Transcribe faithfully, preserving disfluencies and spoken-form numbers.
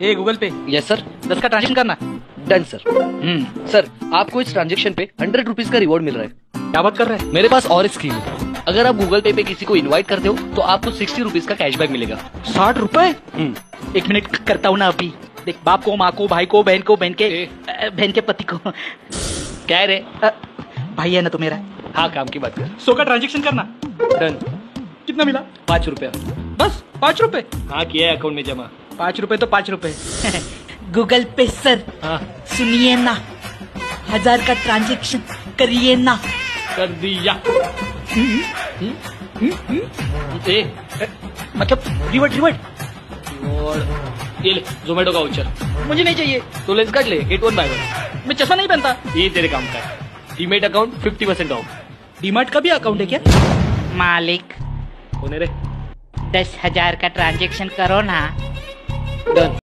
ए Google Pay. Yes sir. दस का transaction करना। Done sir. हम्म सर आपको इस ट्रांजेक्शन पे हंड्रेड रुपीज का रिवॉर्ड मिल रहा है। क्या बात कर रहे हैं? मेरे पास और स्कीम है। अगर आप गूगल पे पे किसी को इनवाइट करते हो तो आपको सिक्सटी रुपीज का कैशबैक मिलेगा। साठ रुपए? हम्म एक मिनट करता हूँ ना अभी। देख, बाप को, माँ को, भाई को, बहन को, बहन के अ, बहन के पति को। क्या है रे? अ, भाई है ना तो मेरा। हाँ काम की बात कर। सौ का ट्रांजेक्शन करना। डन। कितना मिला? पाँच रुपया। बस पाँच रुपए? हाँ किया है अकाउंट में जमा। पाँच रुपए तो पाँच रुपए। गूगल पे सर। हाँ सुनिए ना, हजार का ट्रांजेक्शन करिए ना। कर दिया। ए, मतलब रिवर्ट रिवर्ट। और ये ले जोमेटो का वाउचर। मुझे नहीं चाहिए। तो लेंस काट ले, गेट वन बाय वन। मैं चश्मा नहीं पहनता। ये तेरे काम का है। Demat account fifty percent off. DMart का भी अकाउंट है क्या? मालिक, होने रे। दस हजार का ट्रांजेक्शन करो ना। डन।